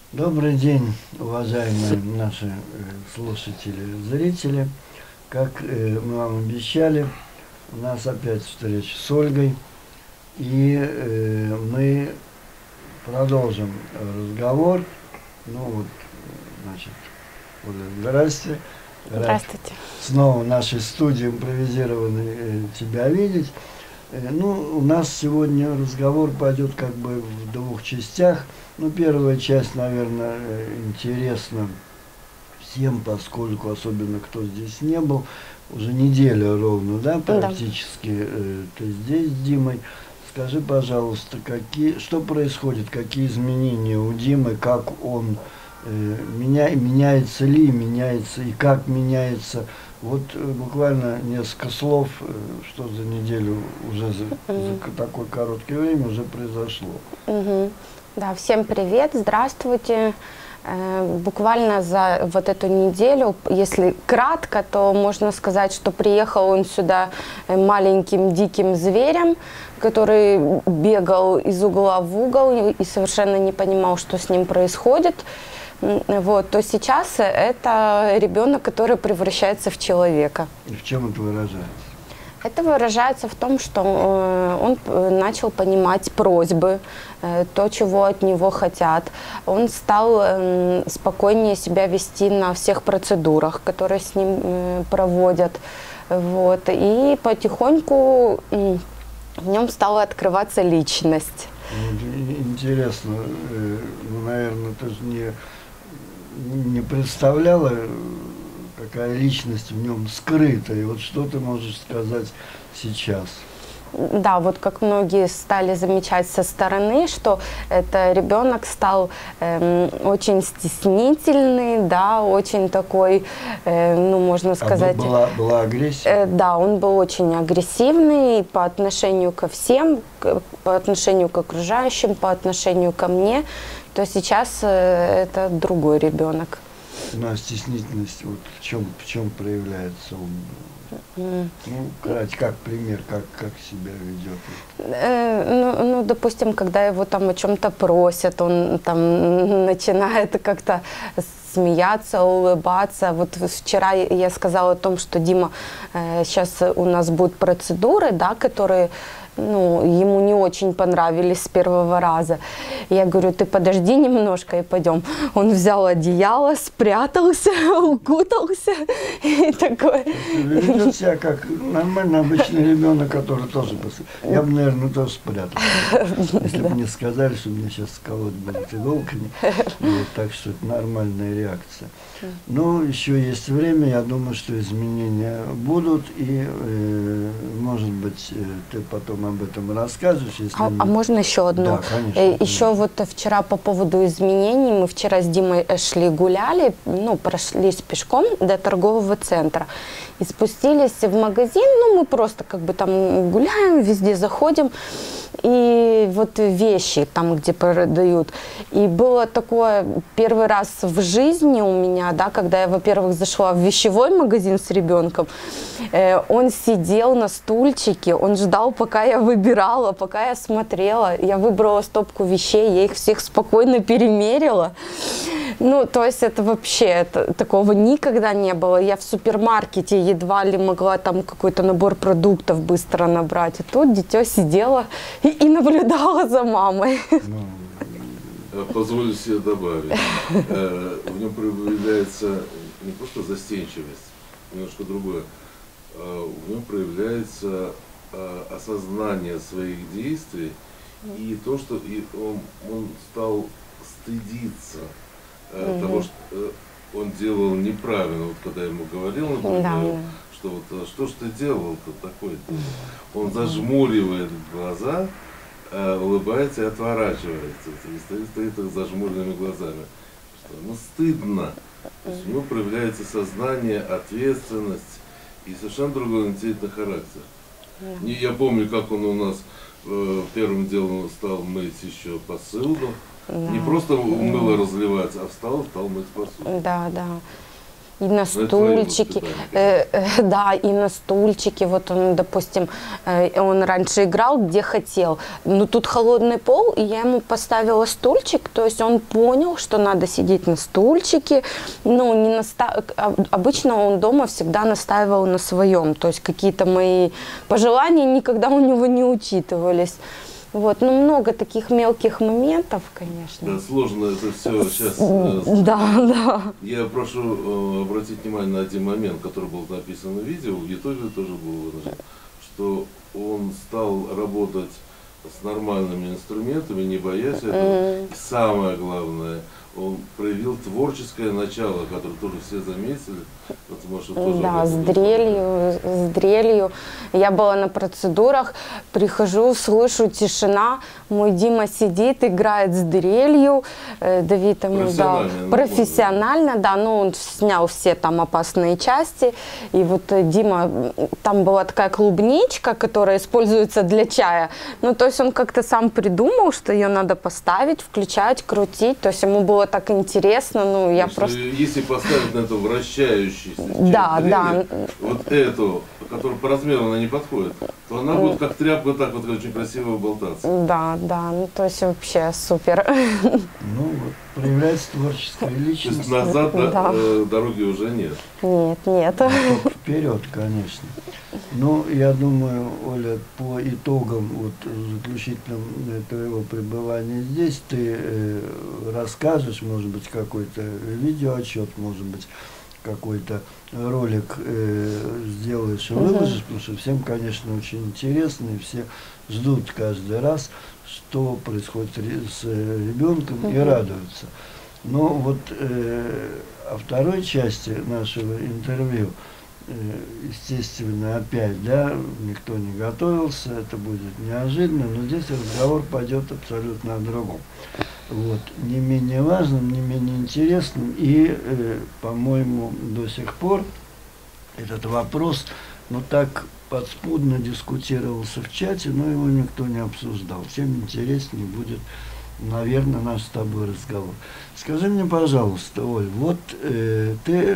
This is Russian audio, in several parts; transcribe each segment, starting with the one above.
Добрый день, уважаемые наши слушатели, зрители. Как мы вам обещали, у нас опять встреча с Ольгой, и мы продолжим разговор. Ну вот, значит, Оля, здрасте. Здравствуйте. Снова в нашей студии импровизированной тебя видеть. Ну, у нас сегодня разговор пойдет как бы в двух частях. Ну, первая часть, наверное, интересна всем, поскольку, особенно кто здесь не был, уже неделя ровно, да, практически, ты здесь с Димой. Скажи, пожалуйста, что происходит, какие изменения у Димы, как он меняется ли, меняется и как меняется. Вот буквально несколько слов, что за неделю уже за такое короткое время уже произошло. Да, всем привет, здравствуйте. Буквально за вот эту неделю, если кратко, то можно сказать, что приехал он сюда маленьким диким зверем, который бегал из угла в угол и совершенно не понимал, что с ним происходит. Вот, то сейчас это ребенок, который превращается в человека. И в чем это выражается? Это выражается в том, что он начал понимать просьбы, то, чего от него хотят. Он стал спокойнее себя вести на всех процедурах, которые с ним проводят. Вот. И потихоньку в нем стала открываться личность. Интересно, ну, наверное, ты же не представляла, какая личность в нем скрыта, и вот что ты можешь сказать сейчас? Да, вот как многие стали замечать со стороны, что это ребенок стал очень стеснительный, да, очень такой, ну, можно сказать... Была агрессия? Да, он был очень агрессивный по отношению ко всем, по отношению к окружающим, по отношению ко мне, то сейчас это другой ребенок. Ну, а стеснительность вот в чем проявляется он? Ну, как пример, как себя ведет? Ну, допустим, когда его там о чем-то просят, он там начинает как-то смеяться, улыбаться. Вот вчера я сказала о том, что Дима, сейчас у нас будут процедуры, да, которые... Ну, ему не очень понравились с первого раза. Я говорю, ты подожди немножко и пойдем. Он взял одеяло, спрятался, укутался и такой. Ведет себя как нормальный обычный ребенок, который тоже... Я бы, наверное, тоже спрятался. Если бы мне сказали, что меня сейчас колоть будут иголками. Вот, так что это нормальная реакция. Но еще есть время, я думаю, что изменения будут, и, может быть, ты потом об этом расскажешь. Если а можно еще одно? Да, конечно. Еще вот вчера по поводу изменений, мы вчера с Димой шли гуляли, ну, прошлись пешком до торгового центра и спустились в магазин, ну, мы просто как бы там гуляем, везде заходим, и вот вещи там, где продают. И было такое первый раз в жизни у меня, да, когда я, во-первых, зашла в вещевой магазин с ребенком, он сидел на стульчике, он ждал, пока я выбирала, пока я смотрела. Я выбрала стопку вещей, я их всех спокойно перемерила. Ну, то есть это вообще, такого никогда не было. Я в супермаркете едва ли могла там какой-то набор продуктов быстро набрать. А тут дитё сидело и наблюдала за мамой. Позволю себе добавить. В нем проявляется не просто застенчивость, немножко другое. В нем проявляется осознание своих действий и то, что он стал стыдиться того, что он делал неправильно. Вот когда я ему говорил, например, что вот что ж ты делал-то такое-то, он зажмуривает глаза, улыбается и отворачивается, и стоит с зажмуренными глазами. Ну, стыдно. То есть у него проявляется сознание, ответственность и совершенно другой интересный характер. Я помню, как он у нас первым делом стал мыть еще посуду. Не просто мыло разливается, а встал мыть посуду. Да, да. И на стульчики, да, и на стульчики. Вот он, допустим, он раньше играл где хотел, но тут холодный пол, и я ему поставила стульчик, то есть он понял, что надо сидеть на стульчике. Ну, не обычно он дома всегда настаивал на своем, то есть какие-то мои пожелания никогда у него не учитывались. Вот, ну, много таких мелких моментов, конечно. Да, сложно это все сейчас. Да. Я прошу обратить внимание на один момент, который был написан в видео, в Ютубе тоже был выражен, что он стал работать с нормальными инструментами, не боясь этого. И самое главное, он проявил творческое начало, которое тоже все заметили. Потому что тоже да, с дрелью. Я была на процедурах, прихожу, слышу тишина, мой Дима сидит, играет с дрелью. Давид ему дал профессионально, да, ну он снял все там опасные части. И вот Дима, там была такая клубничка, которая используется для чая. Ну, то есть он как-то сам придумал, что ее надо поставить, включать, крутить. То есть ему было так интересно, ну, я просто... Если поставить на это вращающийся да, да. вот эту, которая по размеру она не подходит, то она будет как тряпка так вот очень красиво болтаться. Да, ну то есть вообще супер. Ну вот, проявляется творческая личность. То есть назад дороги уже нет. Нет. Только вперед, конечно. Ну, я думаю, Оля, по итогам вот заключительным твоего пребывания здесь ты расскажешь, может быть, какой-то видеоотчет, может быть, какой-то ролик сделаешь и выложишь, потому что всем, конечно, очень интересно, и все ждут каждый раз, что происходит с ребенком, и радуются. Но вот о второй части нашего интервью, естественно, опять, да, никто не готовился, это будет неожиданно, но здесь разговор пойдет абсолютно о другом. Вот, не менее важным, не менее интересным, и, по-моему, до сих пор этот вопрос, ну, так подспудно дискутировался в чате, но его никто не обсуждал. Тем интереснее будет, наверное, наш с тобой разговор. Скажи мне, пожалуйста, Оль, вот ты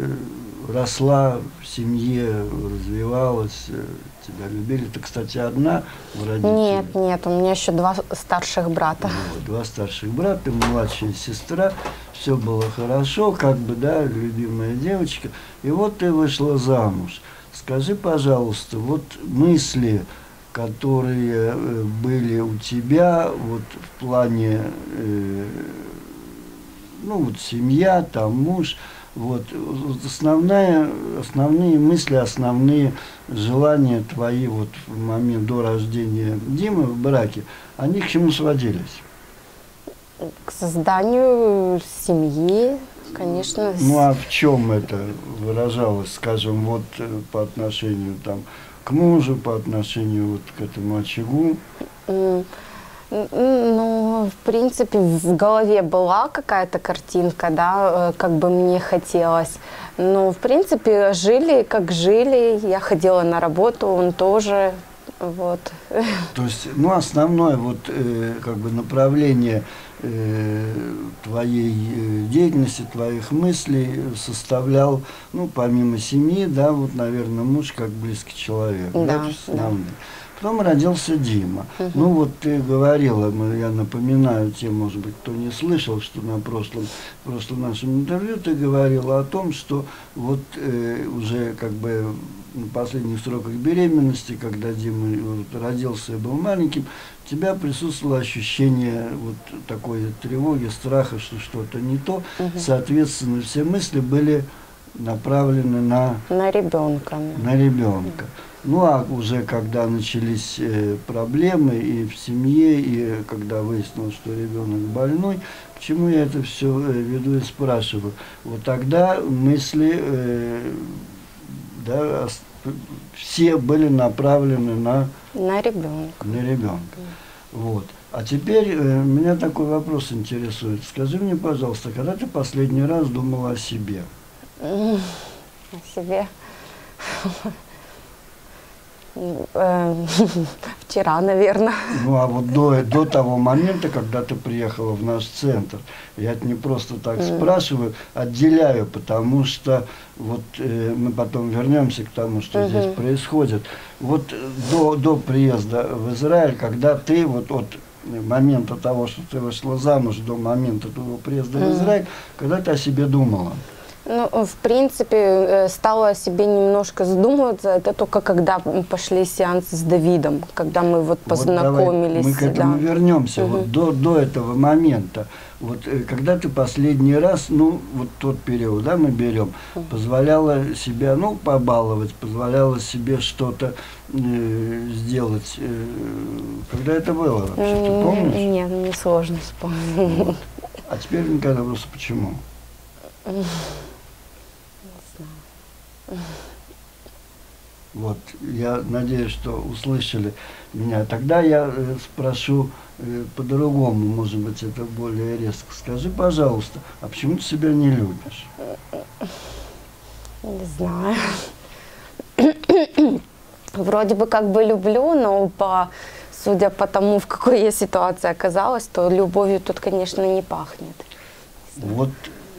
росла в семье, развивалась, тебя любили. Ты, кстати, одна в родителях? Нет, у меня еще два старших брата. Вот, два старших брата, младшая сестра. Все было хорошо, как бы, да, любимая девочка. И вот ты вышла замуж. Скажи, пожалуйста, вот мысли, которые были у тебя вот в плане, ну вот семья, там муж, вот основные мысли, основные желания твои вот в момент до рождения Димы в браке, они к чему сводились? К созданию семьи, конечно. Ну а в чем это выражалось, скажем, вот по отношению там к мужу, по отношению вот к этому очагу? Ну, в принципе, в голове была какая-то картинка, да, как бы мне хотелось. Но, в принципе, жили, как жили. Я ходила на работу, он тоже, вот. То есть, ну, основное вот как бы направление твоей деятельности, твоих мыслей составлял, ну, помимо семьи, да, вот, наверное, муж как близкий человек. Да, основной. Потом родился Дима. Ну вот ты говорила, я напоминаю тем, может быть, кто не слышал, что на прошлом нашем интервью ты говорила о том, что вот уже как бы на последних сроках беременности, когда Дима вот родился и был маленьким, у тебя присутствовало ощущение вот такой тревоги, страха, что что-то не то. Соответственно, все мысли были направлены на ребенка. На ребенка. Ну а уже когда начались проблемы и в семье, и когда выяснилось, что ребенок больной, к чему я это все веду и спрашиваю, вот тогда мысли да, все были направлены на ребенка. Вот. А теперь меня такой вопрос интересует. Скажи мне, пожалуйста, когда ты последний раз думала о себе? О себе? Вчера, наверное. Ну, а вот до того момента, когда ты приехала в наш центр, я это не просто так спрашиваю, отделяю, потому что вот мы потом вернемся к тому, что здесь происходит. Вот до приезда в Израиль, когда ты вот от момента того, что ты вышла замуж, до момента твоего приезда в Израиль, когда ты о себе думала? Ну, в принципе, стала о себе немножко задумываться. Это только когда пошли сеансы с Давидом, когда мы вот познакомились. Вот мы к этому вернемся. Вот до этого момента. Вот когда ты последний раз, ну, вот тот период, да, мы берем, позволяла себя, ну, побаловать, позволяла себе что-то сделать. Когда это было вообще, ты помнишь? Нет, мне сложно вспомнить. Вот. А теперь никогда просто почему? Вот, я надеюсь, что услышали меня. Тогда я спрошу по-другому, может быть, это более резко. Скажи, пожалуйста, а почему ты себя не любишь? Не знаю. Вроде бы как бы люблю, но судя по тому, в какой я ситуации оказалась, то любовью тут, конечно, не пахнет. Вот,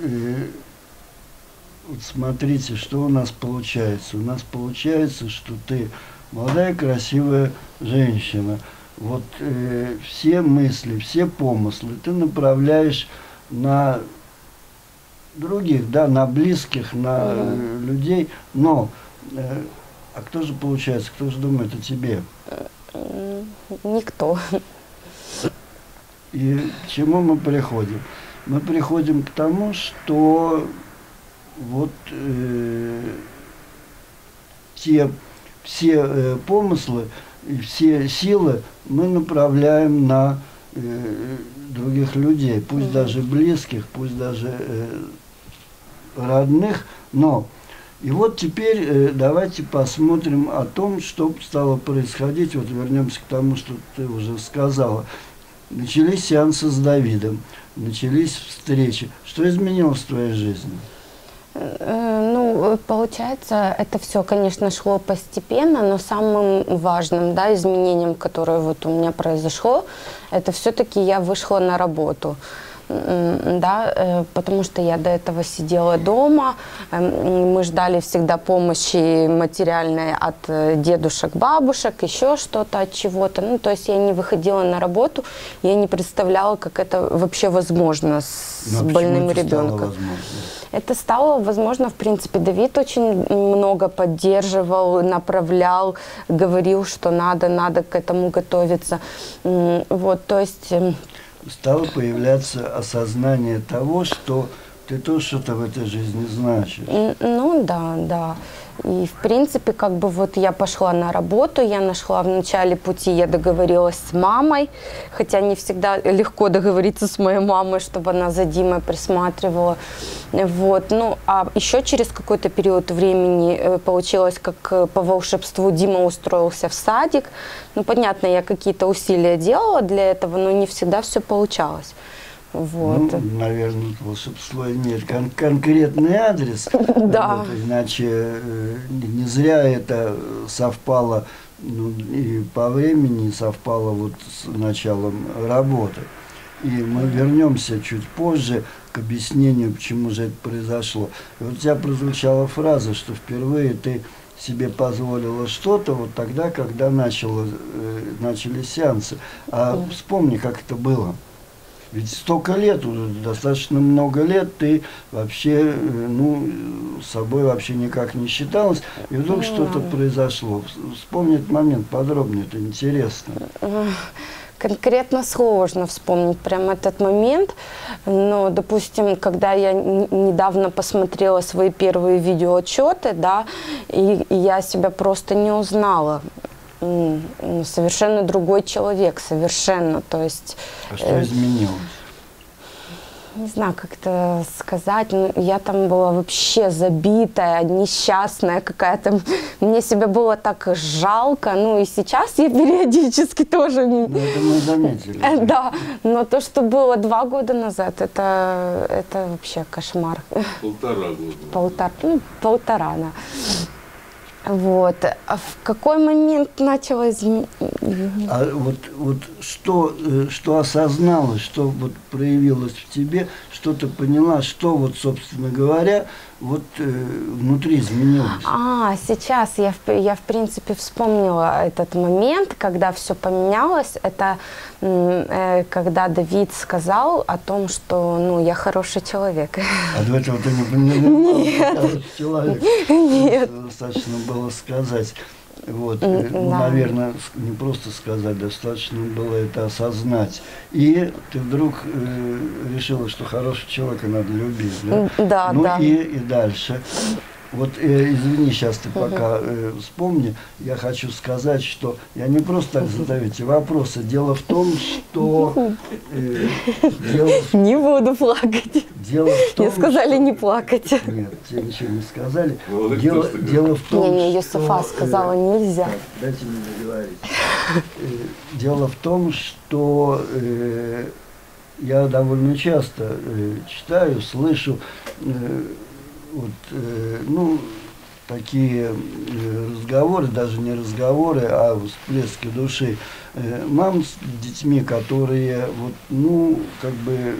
вот смотрите, что у нас получается. У нас получается, что ты молодая, красивая женщина. Вот все мысли, все помыслы ты направляешь на других, да, на близких, на людей. Но, а кто же получается, кто же думает о тебе? Никто. И к чему мы приходим? Мы приходим к тому, что вот все помыслы и все силы мы направляем на других людей, пусть даже близких, пусть даже родных, но и вот теперь давайте посмотрим о том, что стало происходить. Вот вернемся к тому, что ты уже сказала. Начались сеансы с Давидом, начались встречи. Что изменилось в твоей жизни? Ну, получается, это все, конечно, шло постепенно, но самым важным, да, изменением, которое вот у меня произошло, это все-таки я вышла на работу. Да, потому что я до этого сидела дома, мы ждали всегда помощи материальной от дедушек, бабушек, еще что-то, от чего-то. Ну, то есть я не выходила на работу, я не представляла, как это вообще возможно с больным ребенком. Это стало возможно, в принципе, Давид очень много поддерживал, направлял, говорил, что надо к этому готовиться. Вот, то есть... Стало появляться осознание того, что ты тоже что-то в этой жизни значишь. Ну да, да. И в принципе, как бы вот я пошла на работу, я нашла в начале пути, я договорилась с мамой, хотя не всегда легко договориться с моей мамой, чтобы она за Димой присматривала. Вот. Ну, а еще через какой-то период времени получилось, как по волшебству, Дима устроился в садик. Ну, понятно, я какие-то усилия делала для этого, но не всегда все получалось. Вот. Ну, наверное, волшебство имеет конкретный адрес. Да. Вот, иначе не зря это совпало, ну, и по времени совпало вот с началом работы. И мы вернемся чуть позже к объяснению, почему же это произошло. И вот у тебя прозвучала фраза, что впервые ты себе позволила что-то вот тогда, когда начали сеансы. А вспомни, как это было. Ведь столько лет, уже достаточно много лет, ты вообще, ну, с собой вообще никак не считалась, и вдруг что-то произошло. Вспомни этот момент подробнее, это интересно. Конкретно сложно вспомнить прям этот момент, но, допустим, когда я недавно посмотрела свои первые видеоотчеты, да, и я себя просто не узнала. Совершенно другой человек, совершенно, то есть... А что изменилось? Не знаю, как это сказать, но я там была вообще забитая, несчастная какая-то, мне себя было так жалко, ну и сейчас я периодически тоже... Ну, это мы заметили. Да, но то, что было 2 года назад, это вообще кошмар. 1,5 года. Полтора, да. Вот. А в какой момент началось... А вот что осозналось, что вот проявилось в тебе, что ты поняла, что вот, собственно говоря, вот внутри изменилось? Сейчас я в принципе вспомнила этот момент, когда все поменялось. Это когда Давид сказал о том, что, ну, я хороший человек. А до этого ты не поняла, хороший человек? Нет. Достаточно было сказать. Вот, Да. наверное, не просто сказать, достаточно было это осознать. И ты вдруг решила, что хорошего человека надо любить, да? Да, ну да. И дальше. Вот, извини, сейчас ты пока вспомни, я хочу сказать, что я не просто так задаю эти вопросы. Дело в том, что... Не буду плакать. Дело в том, Мне сказали что... не плакать. Нет, тебе ничего не сказали. Ну, Дело в том, Не, что... Юсуфа сказала нельзя. Так, дайте мне договорить. Дело в том, что я довольно часто читаю, слышу ну, такие разговоры, даже не разговоры, а всплески души мам с детьми, которые вот, ну, как бы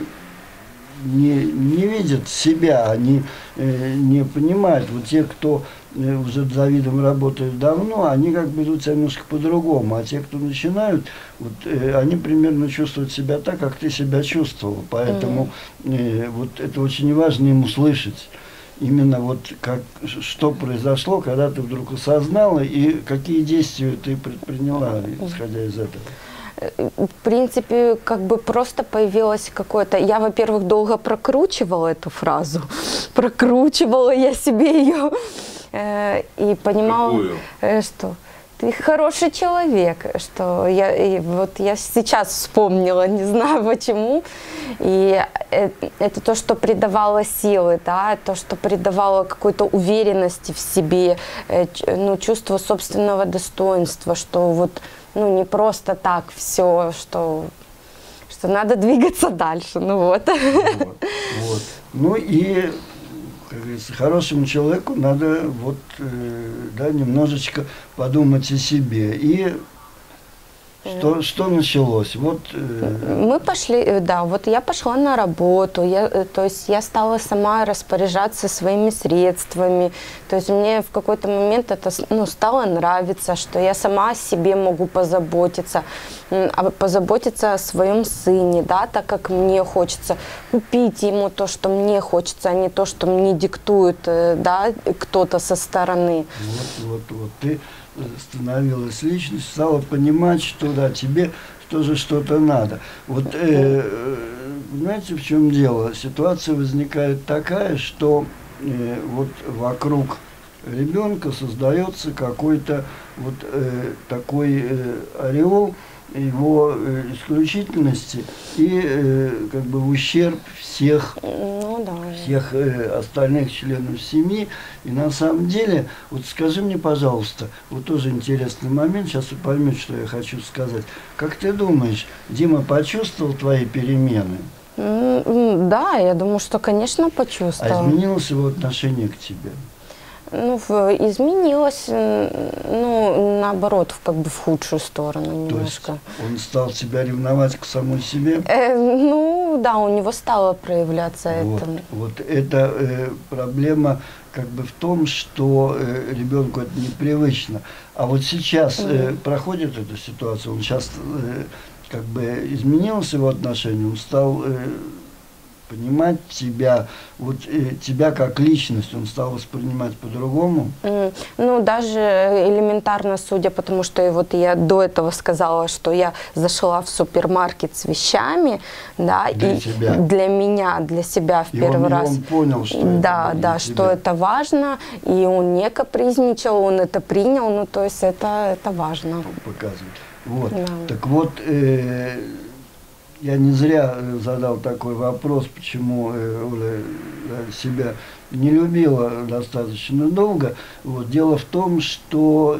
не видят себя, они не понимают. Вот те, кто уже с Давидом работают давно, они как бы идут себя немножко по-другому. А те, кто начинают, вот, они примерно чувствуют себя так, как ты себя чувствовал. Поэтому вот это очень важно им услышать. Именно вот что произошло, когда ты вдруг осознала, и какие действия ты предприняла, исходя из этого? В принципе, как бы просто появилось какое-то... Я, во-первых, долго прокручивала эту фразу. Прокручивала я себе ее и понимала, что ты хороший человек, что вот я сейчас вспомнила, не знаю почему. И это то, что придавало силы, да, то, что придавало какой-то уверенности в себе, ну, чувство собственного достоинства, что вот, ну, не просто так все, что надо двигаться дальше, ну вот. Вот. Ну и, как говорится, хорошему человеку надо вот, да, немножечко подумать о себе. И что началось? Вот, мы пошли, да, вот я пошла на работу, то есть я стала сама распоряжаться своими средствами, то есть мне в какой-то момент это, ну, стало нравиться, что я сама о себе могу позаботиться о своем сыне, да, так как мне хочется купить ему то, что мне хочется, а не то, что мне диктует, да, кто-то со стороны. Вот, ты становилась личностью, стала понимать, что да, тебе тоже что-то надо. Вот, знаете, в чем дело? Ситуация возникает такая, что вот вокруг ребенка создается какой-то вот такой ореол его исключительности и как бы в ущерб всех, ну, да, всех остальных членов семьи. И на самом деле, вот скажи мне, пожалуйста, вот тоже интересный момент, сейчас вы поймете, что я хочу сказать. Как ты думаешь, Дима почувствовал твои перемены? Да, я думаю, что, конечно, А почувствовал. изменилось его отношение к тебе? Ну, изменилось, ну, наоборот, как бы в худшую сторону немножко. То есть он стал тебя ревновать к самой себе? Ну, да, у него стало проявляться Вот, это. вот эта прпроблема как бы в том, что ребенку это непривычно. А вот сейчас проходит эта ситуация, он сейчас как бы изменилось его отношение, он стал понимать тебя, вот тебя как личность, он стал воспринимать по-другому? Ну, даже элементарно, судя, потому что вот я до этого сказала, что я зашла в супермаркет с вещами, да, Для и тебя. для меня, для себя в первый раз. Он понял, что да, это да, для что тебя. это важно, и он не капризничал, он это принял, ну, то есть это важно. Показывает. Вот. Да. Так вот, я не зря задал такой вопрос, почему Оля себя не любила достаточно долго. Вот. Дело в том, что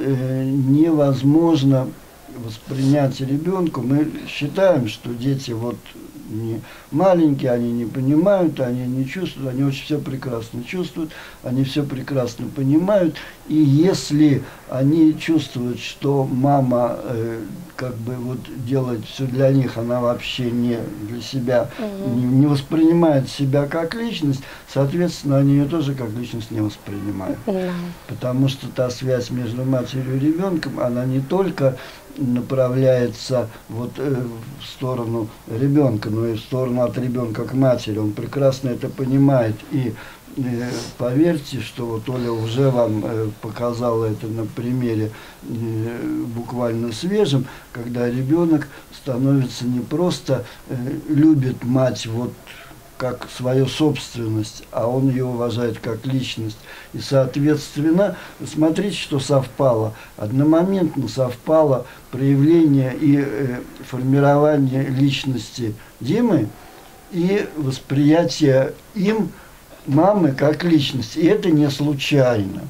невозможно воспринять ребенку. Мы считаем, что дети вот не маленькие, они не понимают, они не чувствуют, они очень все прекрасно чувствуют, они все прекрасно понимают. И если они чувствуют, что мама как бы вот делает все для них, она вообще не для себя, не воспринимает себя как личность, соответственно, они ее тоже как личность не воспринимают. Потому что та связь между матерью и ребенком, она не только направляется вот в сторону ребенка, но и в сторону от ребенка к матери. Он прекрасно это понимает. И поверьте, что вот Оля уже вам показала это на примере буквально свежем, когда ребенок становится не просто любит мать вот как свою собственность, а он ее уважает как личность. И, соответственно, смотрите, что совпало. Одномоментно совпало проявление и формирование личности Димы и восприятие им мамы как личности. И это не случайно.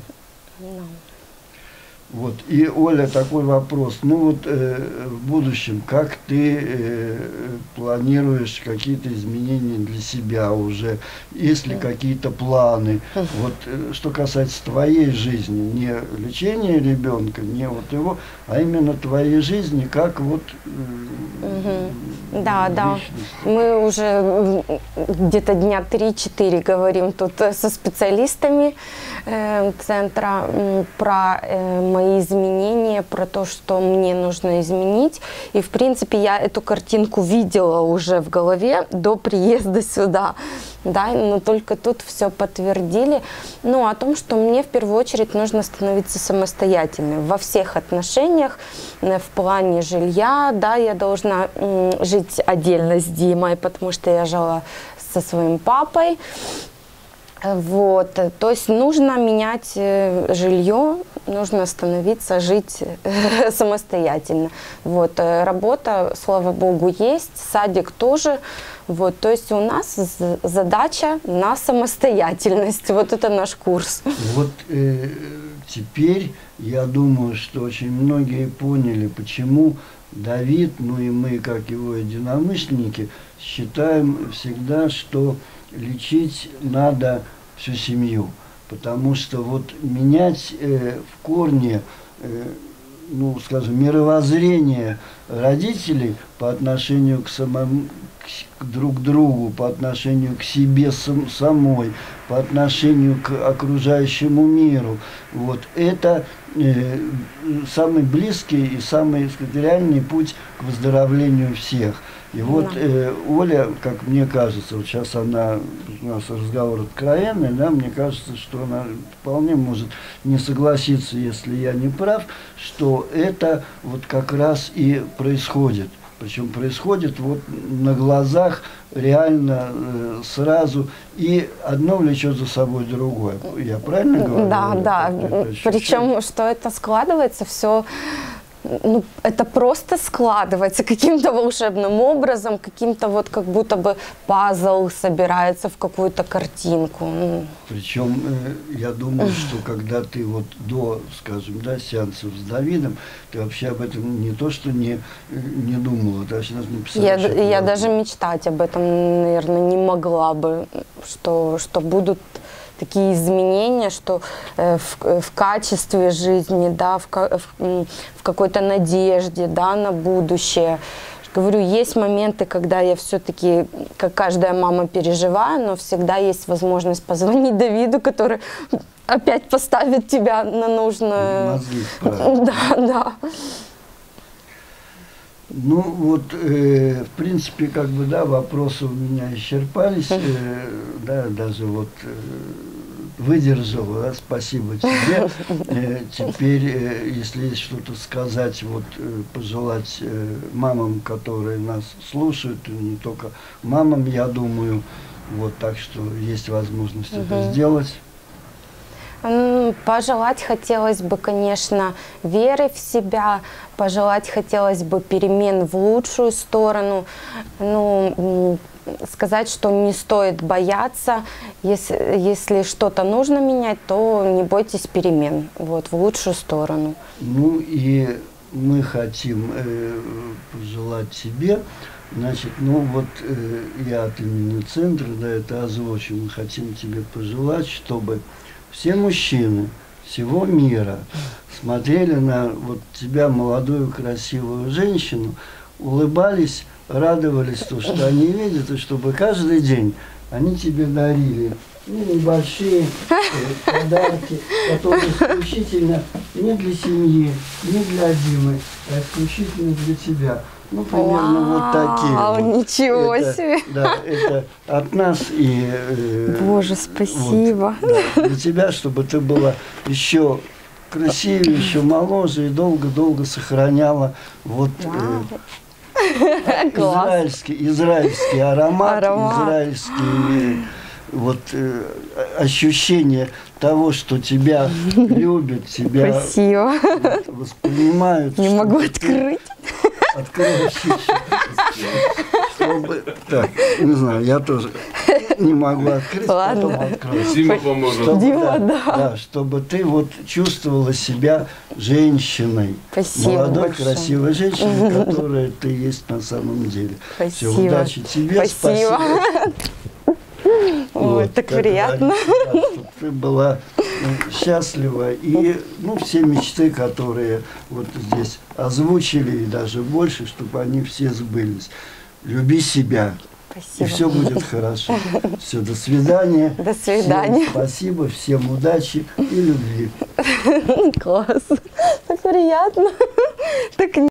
Вот. И, Оля, такой вопрос. Ну вот в будущем, как ты планируешь какие-то изменения для себя уже? Есть ли какие-то планы? Вот что касается твоей жизни, не лечения ребенка, не вот его, а именно твоей жизни, как вот Да, да. личности. Мы уже где-то дня 3-4 говорим тут со специалистами центра про мои изменения, про то, что мне нужно изменить. И, в принципе, я эту картинку видела уже в голове до приезда сюда. Да, но только тут все подтвердили. Ну, о том, что мне в первую очередь нужно становиться самостоятельной во всех отношениях, в плане жилья, да, я должна жить отдельно с Димой, потому что я жила со своим папой. Вот, то есть нужно менять жилье, нужно становиться жить самостоятельно. Вот, работа, слава богу, есть, садик тоже. Вот, то есть у нас задача на самостоятельность. Вот это наш курс. Вот теперь я думаю, что очень многие поняли, почему Давид, ну и мы, как его единомышленники, считаем всегда, что лечить надо всю семью. Потому что вот менять в корне, ну, скажем, мировоззрение родителей по отношению к самому, к друг другу, по отношению к себе самой, по отношению к окружающему миру. Вот это самый близкий и самый, так сказать, реальный путь к выздоровлению всех. И вот Оля, как мне кажется, вот сейчас она, у нас разговор откровенный, да, мне кажется, что она вполне может не согласиться, если я не прав, что это вот как раз и происходит. Причем происходит вот на глазах реально сразу, и одно влечет за собой другое. Я правильно говорю? Да, да. Причем, что это складывается все. Ну, это просто складывается каким-то волшебным образом, каким-то вот как будто бы пазл собирается в какую-то картинку. Причем я думаю, что когда ты вот до, скажем, да, сеансов с Давидом, ты вообще об этом не то, что не думала, ты вообще даже не писала. Я даже мечтать об этом, наверное, не могла бы, что будут такие изменения, что в качестве жизни, да, в какой-то надежде, да, на будущее. Говорю, есть моменты, когда я все-таки, как каждая мама, переживаю, но всегда есть возможность позвонить Давиду, который опять поставит тебя на нужное... Мозги вправо. Да, да. Ну вот, в принципе, как бы, да, вопросы у меня исчерпались, да, даже вот выдержал, да, спасибо тебе. Теперь, если есть что-то сказать, вот, пожелать мамам, которые нас слушают, не только мамам, я думаю, вот, так что есть возможность это сделать. Пожелать хотелось бы, конечно, веры в себя, пожелать хотелось бы перемен в лучшую сторону, ну, сказать, что не стоит бояться, если что-то нужно менять, то не бойтесь перемен, вот, в лучшую сторону. Ну и мы хотим пожелать тебе Значит, ну вот я от имени центра, да, это озвучу. Мы хотим тебе пожелать, чтобы все мужчины всего мира смотрели на вот тебя, молодую, красивую женщину, улыбались, радовались, то, что они видят, и чтобы каждый день они тебе дарили небольшие подарки, которые исключительно не для семьи, не для Димы, а исключительно для тебя. Ну, примерно вот такие. Вау, ничего это, себе. Да, это от нас и... Боже, спасибо. Вот, да, для тебя, чтобы ты была еще красивее, еще моложе и долго-долго сохраняла вот израильский аромат, израильский вот ощущение того, что тебя любят, тебя вот, воспринимают. Не могу открыть. Открываешь чтобы... Так, не знаю, я тоже не могу открыть, потом открою. Дима поможет. Чтобы, Дима, да, чтобы ты вот чувствовала себя женщиной. Спасибо молодой, большое. красивой женщиной, которая ты есть на самом деле. Спасибо. Все, удачи тебе, Спасибо. Ой, так приятно. Да, чтобы ты была счастлива. И все мечты, которые вот здесь озвучили, и даже больше, чтобы они все сбылись. Люби себя. Спасибо. И все будет хорошо. Все, до свидания. До свидания. Всем спасибо, всем удачи и любви. Класс. Так приятно. Так